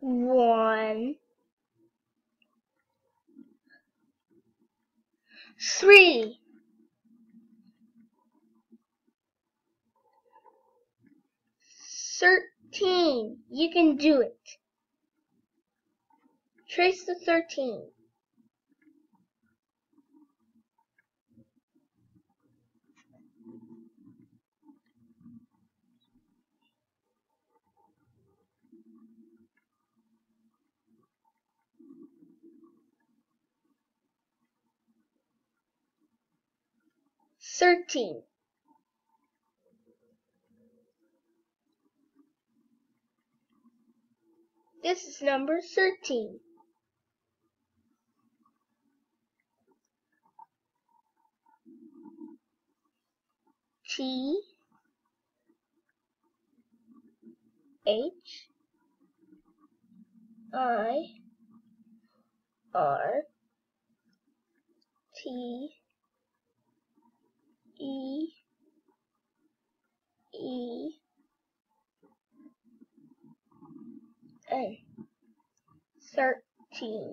1, 3, 13. You can do it. Trace the 13. 13. This is number 13. T H I R T E E N 13.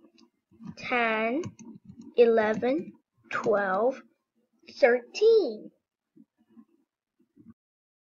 10, 11, 12, 13.